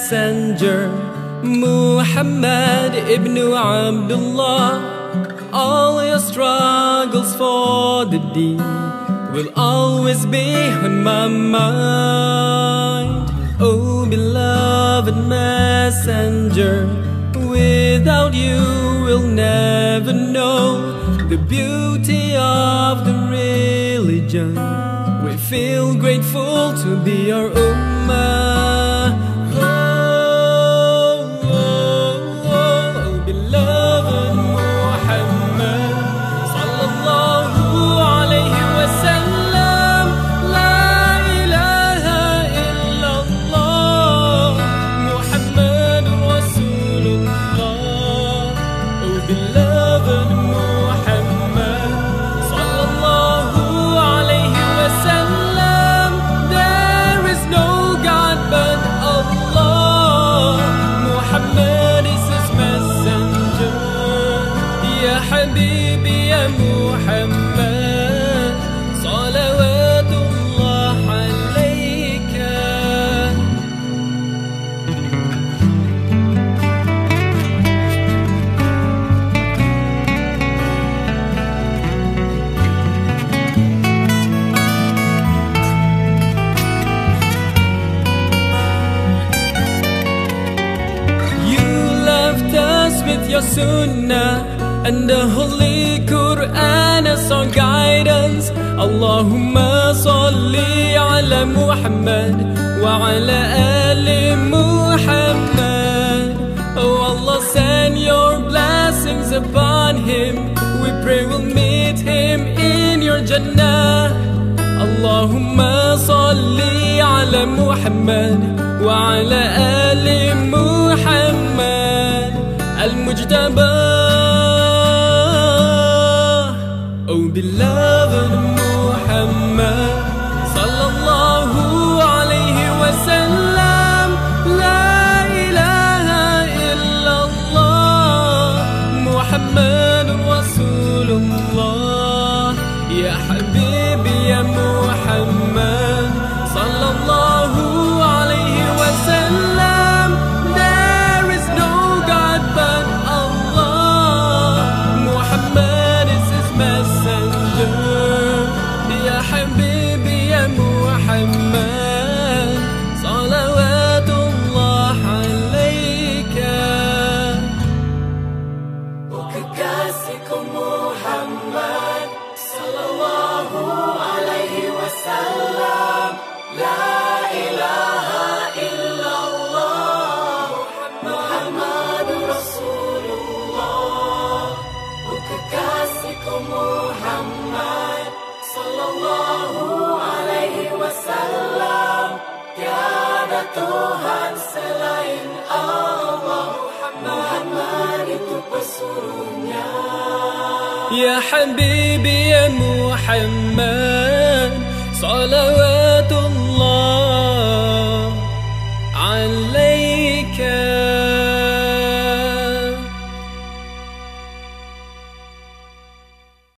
messenger, Muhammad ibn Abdullah. All your struggles for the deen will always be on my mind. Oh beloved messenger, without you we'll never know the beauty of the religion. We feel grateful to be your ummah. Oh, beloved Muhammad sallallahu alayhi wa sallam. La ilaha illallah Muhammadur Rasulullah. Oh, beloved Muhammad sallallahu alayhi wa sallam. There is no God but Allah. Muhammad is his messenger. Ya Habibi ya Muhammad, salawatullah alayka. You left us with your sunnah and the Holy Quran as our guidance. Allahumma salli ala Muhammad wa ala ali Muhammad. Oh Allah, send your blessings upon him. We pray we'll meet him in your Jannah. Allahumma salli ala Muhammad wa ala ali Muhammad al-Mujtaba. Oh beloved Muhammad sallallahu alayhi wa sallam. La ilaha illallah Muhammadur Rasulullah. Ya Habibi ya Muhammad sallallahu alayhi wa sallam. There is no God but Allah. Muhammad is his messenger. Ya Habibi ya Muhammad, salawatullah alayka. Oh kekasihku Muhammad sallallahu alaihi wasallam. La ilaha illallah Muhammadur Rasulullah. Oh kekasihku Muhammad sallallahu alaihi wasallam. Tiada Tuhan selain Allah. Muhammad itu pesuruhnya. Ya Habibi ya Muhammad, salawat